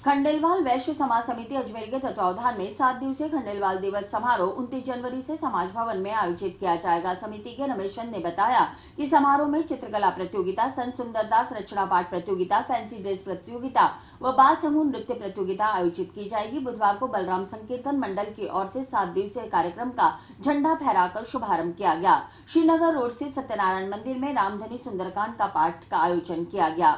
खंडेलवाल वैश्य समाज समिति अजमेर के तत्वावधान में 7 दिवसीय खंडेलवाल दिवस समारोह 29 जनवरी से समाज भवन में आयोजित किया जाएगा। समिति के रमेश चंद ने बताया कि समारोह में चित्रकला प्रतियोगिता, संत सुंदरदास रचना पाठ प्रतियोगिता, फैंसी ड्रेस प्रतियोगिता व बाल समूह नृत्य प्रतियोगिता आयोजित की जाएगी। बुधवार को बलराम संकीर्तन मंडल की ओर से 7 दिवसीय कार्यक्रम का झंडा फहराकर शुभारंभ किया गया। श्रीनगर रोड स्थित सत्यनारायण मंदिर में रामधनी सुंदरकांड का पाठ का आयोजन किया गया।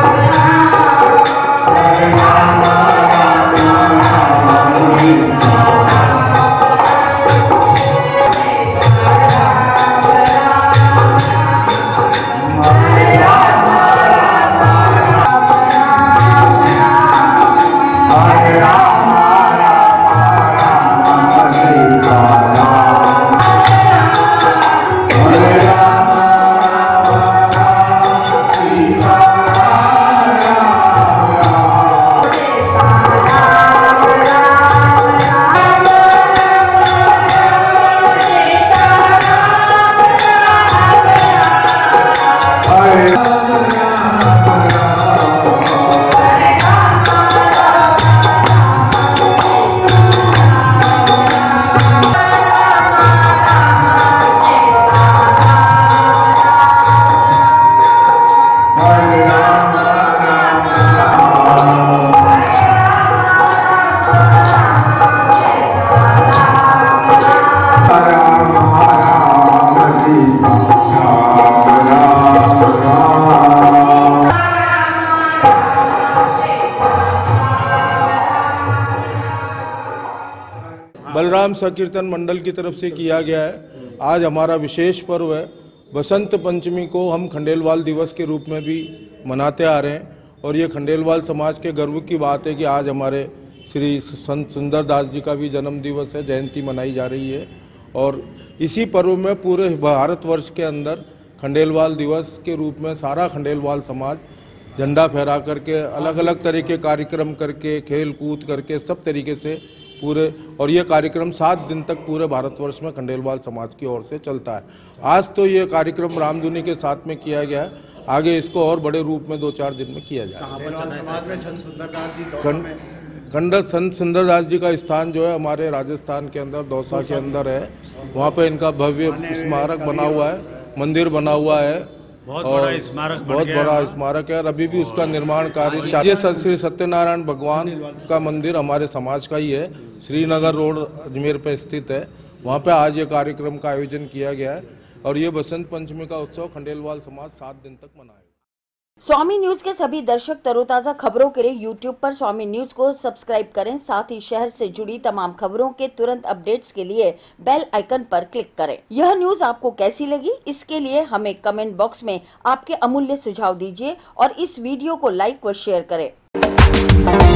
बलराम संकीर्तन मंडल की तरफ से किया गया है। आज हमारा विशेष पर्व है। बसंत पंचमी को हम खंडेलवाल दिवस के रूप में भी मनाते आ रहे हैं और ये खंडेलवाल समाज के गर्व की बात है कि आज हमारे श्री संत सुंदरदास जी का भी जन्म दिवस है, जयंती मनाई जा रही है। और इसी पर्व में पूरे भारतवर्ष के अंदर खंडेलवाल दिवस के रूप में सारा खंडेलवाल समाज झंडा फहरा करके अलग अलग तरह के कार्यक्रम करके, खेल कूद करके, सब तरीके से पूरे, और ये कार्यक्रम 7 दिन तक पूरे भारतवर्ष में खंडेलवाल समाज की ओर से चलता है। आज तो ये कार्यक्रम रामधुनी के साथ में किया गया है, आगे इसको और बड़े रूप में 2-4 दिन में किया जाएगा। समाज में संत सुंदरदास जी संत सुंदरदास जी का स्थान जो है हमारे राजस्थान के अंदर दौसा के अंदर है। वहाँ पे इनका भव्य स्मारक बना हुआ है, मंदिर बना हुआ है, बहुत बड़ा स्मारक है। और अभी भी उसका निर्माण कार्य श्री सत्यनारायण भगवान का मंदिर हमारे समाज का ही है, श्रीनगर रोड अजमेर पे स्थित है। वहाँ पे आज ये कार्यक्रम का आयोजन किया गया है और ये बसंत पंचमी का उत्सव खंडेलवाल समाज 7 दिन तक मनाएगा। स्वामी न्यूज के सभी दर्शक तरोताजा खबरों के लिए यूट्यूब पर स्वामी न्यूज को सब्सक्राइब करें। साथ ही शहर से जुड़ी तमाम खबरों के तुरंत अपडेट्स के लिए बेल आइकन पर क्लिक करें। यह न्यूज आपको कैसी लगी, इसके लिए हमें कमेंट बॉक्स में आपके अमूल्य सुझाव दीजिए और इस वीडियो को लाइक व शेयर करें।